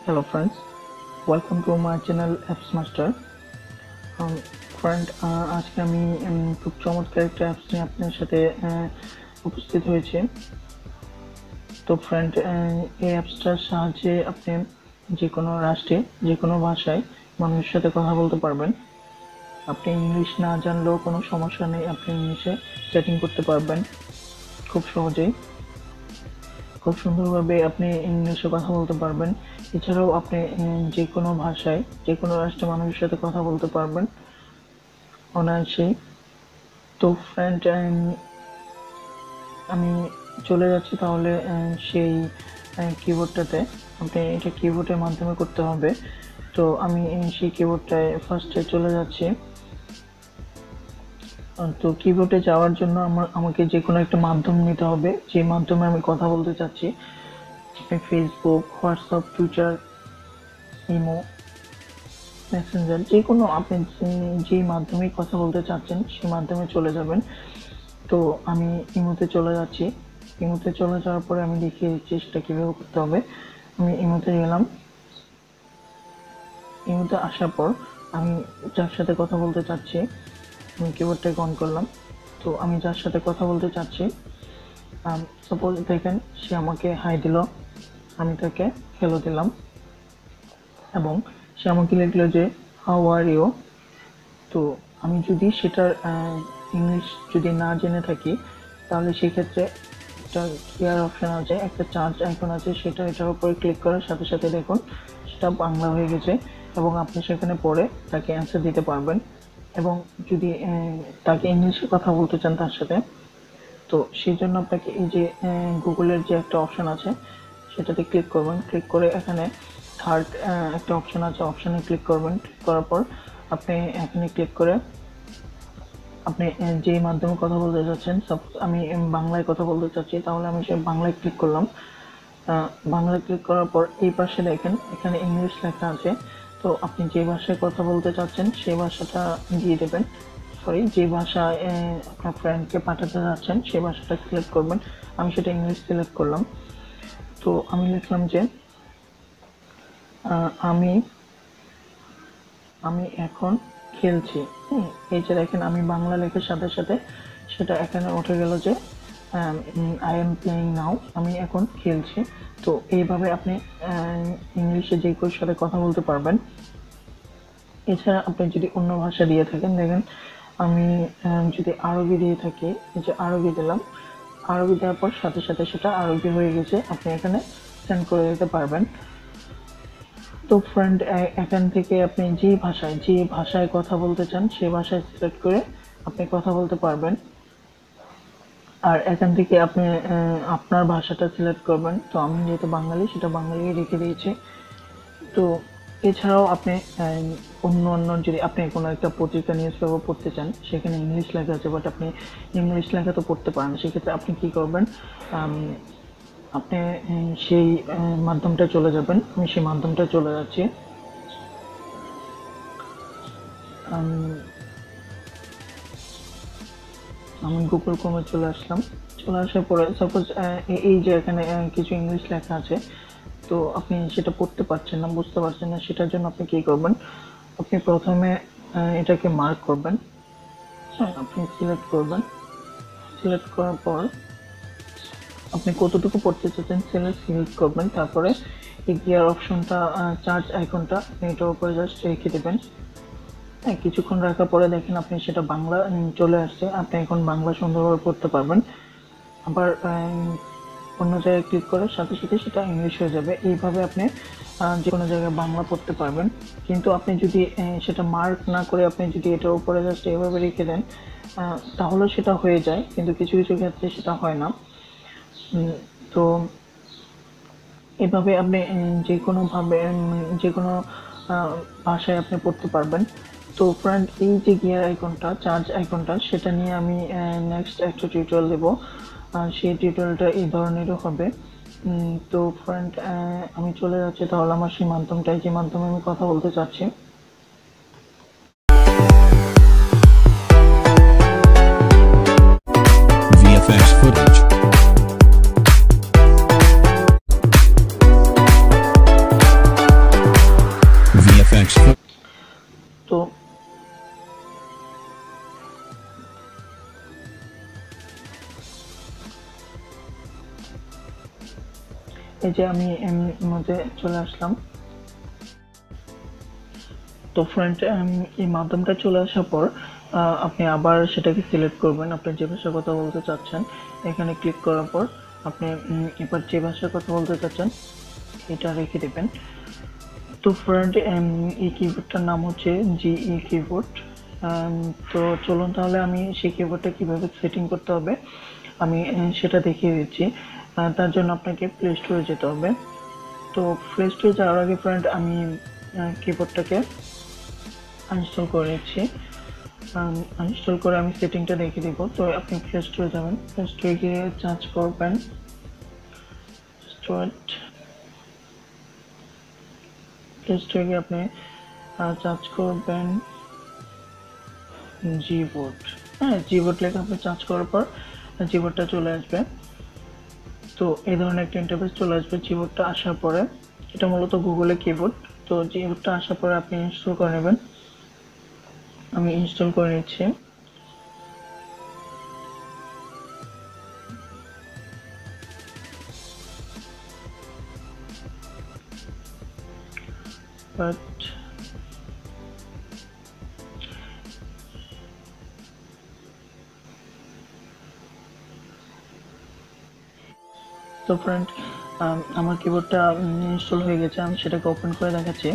Hello friends, welcome to my channel Apps Master. আজকে আমি খুব চমৎকার একটা অ্যাপস নিয়ে আপনার সাথে উপস্থিত হয়েছি। তো ফ্রেন্ড, এই অ্যাপসটার সাহায্যে আপনি যে কোনো রাষ্ট্রে যে কোনো ভাষায় মানুষের সাথে কথা বলতে পারবেন। আপনি ইংলিশ না জানলেও কোনো সমস্যা নেই, আপনি ইংলিশে চ্যাটিং করতে পারবেন খুব সহজেই। খুব সুন্দরভাবে আপনি ইংলিশে কথা বলতে পারবেন। এছাড়াও আপনি যে কোনো ভাষায় যে কোনো রাষ্ট্রের মানুষের সাথে কথা বলতে পারবেন অনায়াসেই। তো ফ্রেন্ড, আমি চলে যাচ্ছি তাহলে সেই কিবোর্ডটাতে। আপনি এটা কিবোর্ডের মাধ্যমে করতে হবে। তো আমি সেই কিবোর্ডটায় ফার্স্টে চলে যাচ্ছি। তো কিবোর্ডে যাওয়ার জন্য আমাকে যে কোনো একটা মাধ্যম নিতে হবে, যে মাধ্যমে আমি কথা বলতে চাচ্ছি। Facebook, WhatsApp, Twitter, imo, Messenger, যে কোনো আপনি যে মাধ্যমে কথা বলতে চাচ্ছেন সেই মাধ্যমে চলে যাবেন। তো আমি ইমোতে চলে যাচ্ছি। ইমোতে চলে যাওয়ার পরে আমি দেখিয়ে দিচ্ছি সেটা কীভাবে করতে হবে। আমি ইমোতে গেলাম। ইমোতে আসার পর আমি যার সাথে কথা বলতে চাচ্ছি আমি কিবোর্ডটাকে অন করলাম। তো আমি যার সাথে কথা বলতে চাচ্ছি, সাপোজ দেখেন সে আমাকে হাই দিল, আমি তাকে হ্যালো দিলাম এবং সে আমাকে লিখলো যে হাউ আর ইউ। তো আমি যদি সেটার ইংলিশ যদি না জেনে থাকি তাহলে সেক্ষেত্রে একটা কেয়ার অপশান আছে, একটা চার্জ আইকন আছে, এটার উপরে ক্লিক করার সাথে সাথে দেখুন সেটা বাংলা হয়ে গেছে এবং আপনি সেখানে পড়ে তাকে অ্যান্সার দিতে পারবেন। এবং যদি তাকে ইংলিশে কথা বলতে চান তার সাথে, তো সেই জন্য আপনাকে এই যে গুগলের যে একটা অপশান আছে সেটাতে ক্লিক করবেন। ক্লিক করে এখানে থার্ড একটা অপশান আছে, অপশানে ক্লিক করবেন। ক্লিক করার পর আপনি এখানে ক্লিক করে আপনি যেই মাধ্যমে কথা বলতে চাচ্ছেন, সাপোজ আমি বাংলায় কথা বলতে চাচ্ছি তাহলে আমি সে বাংলায় ক্লিক করলাম। বাংলায় ক্লিক করার পর এই পাশে দেখেন এখানে ইংলিশ লেখা আছে। তো আপনি যে ভাষায় কথা বলতে চাচ্ছেন সেই ভাষাটা দিয়ে দেবেন। যে ভাষায় আপনার ফ্রেন্ডকে পাঠাতে যাচ্ছেন সেই ভাষাটা সিলেক্ট করবেন। আমি সেটা ইংলিশ সিলেক্ট করলাম। তো আমি লিখলাম যে আমি এখন খেলছি। এই যে দেখেন আমি বাংলা লেখার সাথে সাথে সেটা এখানে উঠে গেল যে আই এম প্লেইং নাও, আমি এখন খেলছি। তো এইভাবে আপনি ইংলিশে যে কেউ সাথে কথা বলতে পারবেন। এছাড়া আপনি যদি অন্য ভাষা দিয়ে থাকেন, দেখেন আমি যদি আরবি দিয়ে থাকি, এই যে আরবি দিলাম, আরবি দেওয়ার পর সাথে সাথে সেটা আরবি হয়ে গেছে, আপনি এখানে সেন্ড করে দিতে পারবেন। তো ফ্রেন্ড, এখান থেকে আপনি যে ভাষায় কথা বলতে চান সেই ভাষায় সিলেক্ট করে আপনি কথা বলতে পারবেন। আর এখান থেকে আপনি আপনার ভাষাটা সিলেক্ট করবেন। তো আমি যেহেতু বাঙালি সেটা বাঙালি রেখে দিয়েছি। তো এছাড়াও আপনি অন্য যদি আপনি কোনো একটা পত্রিকা নিউজ পেপার পড়তে চান, সেখানে ইংলিশ লেখা আছে বাট আপনি ইংলিশ লেখা তো পড়তে পারেন, সেক্ষেত্রে আপনি কী করবেন, আপনি সেই মাধ্যমটা চলে যাবেন। আমি সেই মাধ্যমটা চলে যাচ্ছি। আমি গুগল ক্রোমে চলে আসলাম। চলে আসার পরে সাপোজ এই যে এখানে কিছু ইংলিশ লেখা আছে, তো আপনি সেটা পড়তে পারছেন না, বুঝতে পারছেন না, সেটার জন্য আপনি কী করবেন, আপনি প্রথমে এটাকে মার্ক করবেন। আপনি সিলেক্ট করবেন। সিলেক্ট করার পর আপনি কতটুকু পড়তে চাচ্ছেন সেটা সিলেক্ট করবেন। তারপরে এই গিয়ার অপশনটা, চার্জ আইকনটা আপনি এটার উপরে জাস্ট রেখে দেবেন। কিছুক্ষণ রাখার পরে দেখেন আপনি সেটা বাংলা চলে আসছে, আপনি এখন বাংলা সুন্দরভাবে পড়তে পারবেন। আবার অন্য জায়গায় ক্লিক করার সাথে সাথে সেটা ইংলিশ হয়ে যাবে। এইভাবে আপনি যে কোনো জায়গায় বাংলা পড়তে পারবেন। কিন্তু আপনি যদি সেটা মার্ক না করে আপনি যদি এটার উপরে জাস্ট এভাবে রেখে দেন তাহলে সেটা হয়ে যায়, কিন্তু কিছু কিছু ক্ষেত্রে সেটা হয় না। তো এভাবে আপনি যে কোনো ভাষায় আপনি পড়তে পারবেন। তো ফ্রেন্ড, এই যে গিয়ার আইকনটা, চার্জ আইকনটা, সেটা নিয়ে আমি নেক্সট একটা টিউটোরিয়াল দেবো। সেই টিউটোরিয়ালটা এই ধরনেরও হবে। তো ফ্রেন্ড, আমি চলে যাচ্ছি তাহলে আমার সেই মাধ্যমটায়, যে মাধ্যমে আমি কথা বলতে চাচ্ছি। VFX footage. এই যে আমি মধ্যে চলে আসলাম। তো ফ্রেন্ড, এই মাধ্যমটা চলে আসার পর আপনি আবার সেটাকে সিলেক্ট করবেন, আপনি যে ভাষায় কথা বলতে চাচ্ছেন। এখানে ক্লিক করার পর আপনি এবার যে ভাষায় কথা বলতে চাচ্ছেন এটা রেখে দেবেন। তো ফ্রেন্ড, এই কিবোর্ডটার নাম হচ্ছে জিই কিবোর্ড। তো চলুন তাহলে আমি সেই কিবোর্ডটা কিভাবে সেটিং করতে হবে আমি সেটা দেখিয়ে দিচ্ছি। তার জন্য আপনাকে প্লে স্টোরে যেতে হবে। তো প্লে স্টোরে যাওয়ার আগে ফ্রেন্ড, আমি কিবোর্ডটাকে আনইনস্টল করে নিচ্ছি। আনইনস্টল করে আমি সেটিংটা দেখিয়ে দিব। তো আপনি প্লে স্টোরে যাবেন, প্লে স্টোরে গিয়ে সার্চ করবেন প্লে স্টোরে গিয়ে আপনি সার্চ করবেন জিবোর্ড। হ্যাঁ, জিবোর্ড লেখা আপনি সার্চ করার পর জিবোর্ডটা চলে আসবে। তো এই ধরনের একটা ইন্টারফেস চলে আসবে জিবোর্ডটা আসার পরে। এটা মূলত গুগলে কিবোর্ড। তো জিবোর্ডটা আসার পরে আপনি ইনস্টল করে নেবেন। আমি ইনস্টল করে নিচ্ছি। বাট তো ফ্রেন্ড, আমার কিবোর্ডটা ইনস্টল হয়ে গেছে। আমি সেটাকে ওপেন করে দেখাচ্ছি।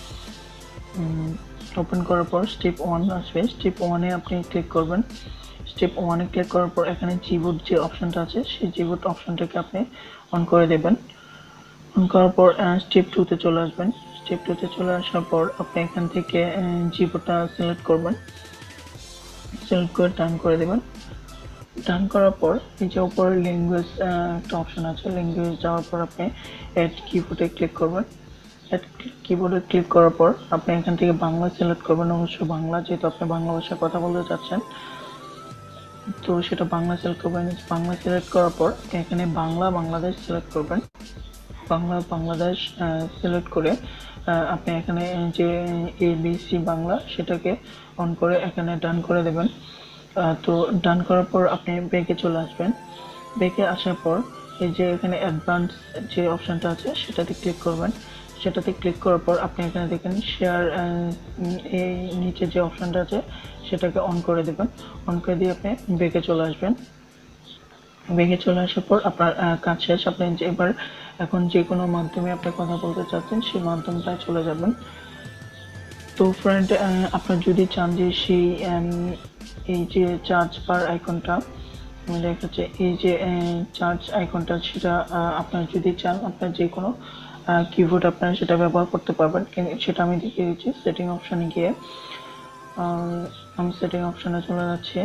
ওপেন করার পর স্টেপ 1 আসবে। স্টেপ 1-এ আপনি ক্লিক করবেন। স্টেপ 1-এ ক্লিক করার পর এখানে জিবোর্ড যে অপশনটা আছে সেই জিবোর্ড অপশনটাকে আপনি অন করে দেবেন। অন করার পর স্টেপ 2-তে চলে আসবেন। স্টেপ 2-তে চলে আসার পর আপনি এখান থেকে জিবোর্ডটা সিলেক্ট করবেন। সিলেক্ট করে টার্ন করে দেবেন। টার্ন করার পর এই যে উপরে ল্যাঙ্গুয়েজ একটা অপশন আছে, ল্যাঙ্গুয়েজ যাওয়ার পর আপনি অ্যাড কিবোর্ডে ক্লিক করবেন। অ্যাড কিবোর্ডে ক্লিক করার পর আপনি এখান থেকে বাংলা সিলেক্ট করবেন। অবশ্যই বাংলা, যেহেতু আপনি বাংলা ভাষায় কথা বলতে চাচ্ছেন। তো সেটা বাংলা সিলেক্ট করবেন। বাংলা সিলেক্ট করার পর এখানে বাংলা বাংলাদেশ সিলেক্ট করবেন। বাংলা বাংলাদেশ সিলেক্ট করে আপনি এখানে যে ABC বাংলা সেটাকে অন করে এখানে ডান করে দেবেন। তো ডান করার পর আপনি ব্যাকে চলে আসবেন। ব্যাকে আসার পর এই যে এখানে অ্যাডভান্স যে অপশনটা আছে সেটাতে ক্লিক করবেন। সেটাতে ক্লিক করার পর আপনি এখানে দেখেন শেয়ার, এই নিচে যে অপশনটা আছে সেটাকে অন করে দেবেন। অন করে দিয়ে আপনি ব্যাকে চলে আসবেন। ব্যাকে চলে আসার পর আপনার কাজ শেষ। আপনি যে এবার এখন যে কোনো মাধ্যমে আপনি কথা বলতে চাচ্ছেন সেই মাধ্যমটায় চলে যাবেন। তো ফ্রেন্ড, আপনার যদি চান যে সেই এই যে চার্জ বার আইকনটা আমি দেখাচ্ছি, এই যে চার্জ আইকনটা সেটা আপনার যদি চান আপনার যে কোনো কিবোর্ড আপনারা সেটা ব্যবহার করতে পারবেন। সেটা আমি দেখিয়ে দিচ্ছি। সেটিং অপশানে গিয়ে আমি সেটিং অপশানে চলে যাচ্ছি।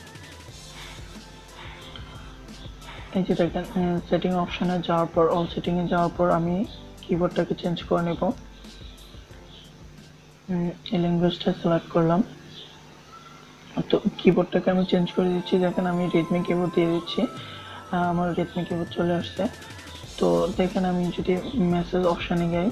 এই যে দেখেন সেটিং অপশানে যাওয়ার পর অল সেটিংয়ে যাওয়ার পর আমি কিবোর্ডটাকে চেঞ্জ করে নেব। এই ল্যাঙ্গুয়েজটা সিলেক্ট করলাম। তো কিবোর্ডটাকে আমি চেঞ্জ করে দিচ্ছি। দেখেন আমি রেডমি কিবোর্ড দিয়ে দিচ্ছি। আমার রেডমি কিবোর্ড চলে আসছে। তো দেখেন আমি যদি মেসেজ অপশানে যাই,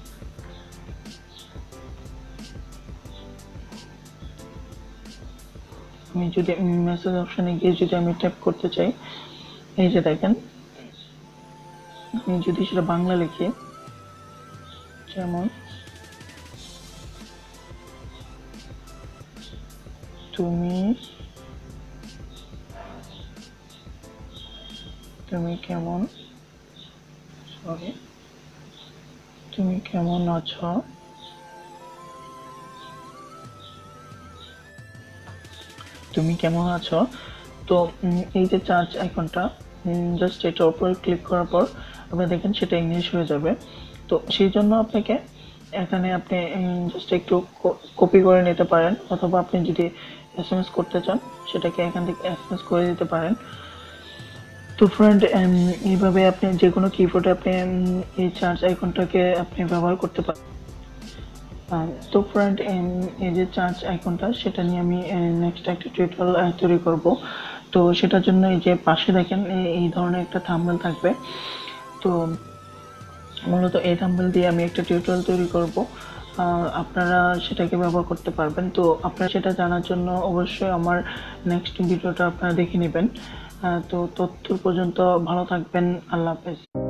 আমি যদি মেসেজ অপশানে গিয়ে যদি আমি ট্যাপ করতে চাই, এই যে দেখেন আমি যদি সেটা বাংলা লিখি, যেমন তুমি কেমন তুমি কেমন আছো, তুমি কেমন আছো। তো এই যে চার্জ আইকনটা জাস্ট এটার উপরে ক্লিক করার পর আপনি দেখেন সেটা ইংলিশ হয়ে যাবে। তো সেই জন্য আপনাকে এখানে আপনি জাস্ট একটু কপি করে নিতে পারেন, অথবা আপনি যদি SMS করতে চান সেটাকে এখান থেকে SMS করে দিতে পারেন। তো ফ্রেন্ড, এইভাবে আপনি যে কোনো কিবোর্ডে আপনি এই চার্জ আইকনটাকে আপনি ব্যবহার করতে পারেন। তো ফ্রেন্ড, এই যে চার্জ আইকনটা সেটা নিয়ে আমি নেক্সট একটা টিউটোরিয়াল তৈরি করব। তো সেটার জন্য এই যে পাশে দেখেন এই ধরনের একটা থাম্বনেল থাকবে। তো মূলত এই থাম্বনেল দিয়ে আমি একটা টিউটোরিয়াল তৈরি করব। আপনারা সেটাকে ব্যবহার করতে পারবেন। তো আপনারা সেটা জানার জন্য অবশ্যই আমার নেক্সট ভিডিওটা আপনারা দেখে নেবেন। তো ততক্ষণ পর্যন্ত ভালো থাকবেন। আল্লাহ হাফেজ।